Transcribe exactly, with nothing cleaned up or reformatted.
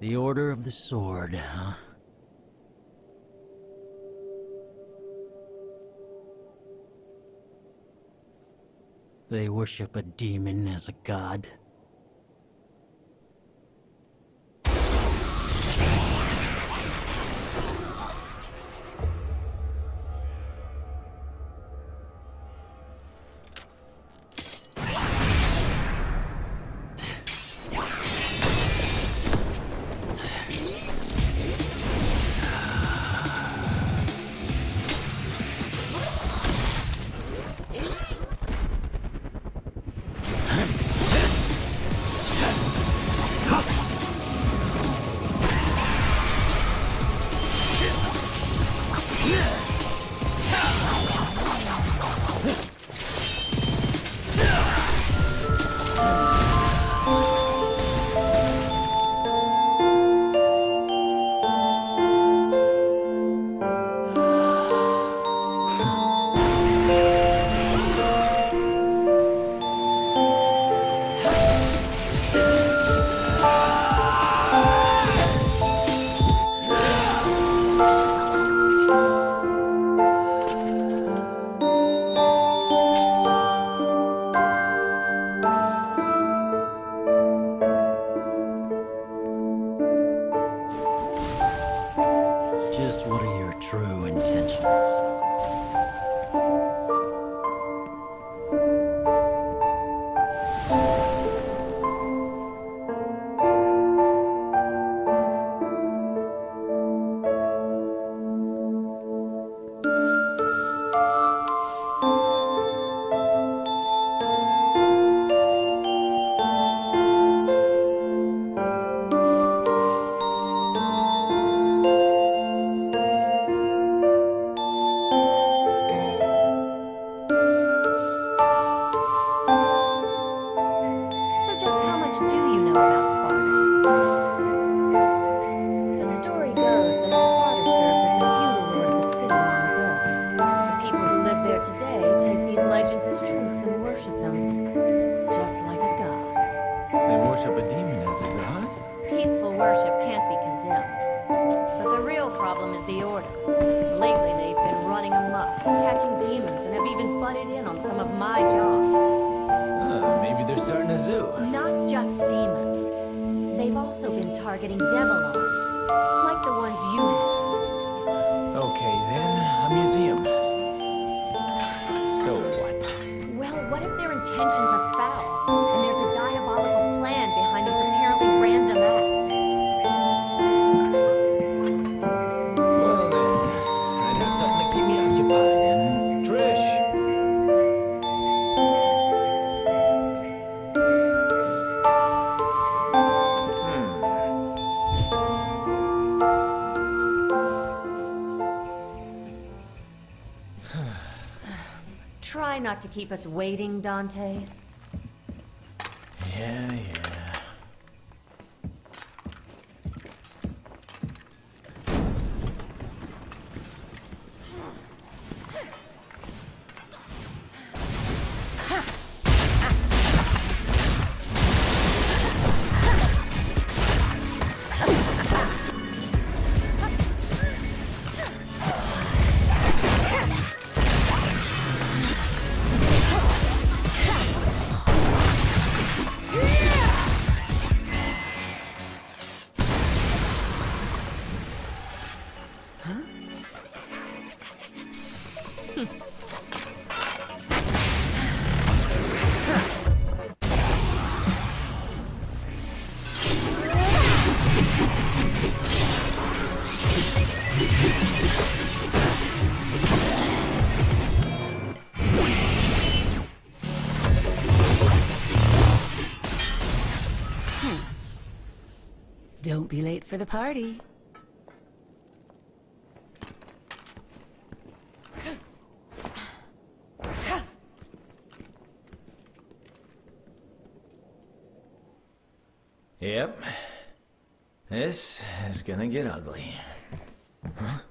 The Order of the Sword, huh? They worship a demon as a god. Just what are your true intentions? Worship a demon as a god? Peaceful worship can't be condemned. But the real problem is the Order. Lately they've been running amok, catching demons, and have even butted in on some of my jobs. Uh, maybe they're starting a zoo. Not just demons. They've also been targeting Devilons, like the ones you have. Okay then, a museum. So what? Well, what if their intentions are foul, and there's a diabolical plan behind these apparently random acts? Well then, I'd have something to keep me occupied, and Trish! Try not to keep us waiting, Dante. Yeah, yeah. Don't be late for the party. Yep. This is gonna get ugly. Huh?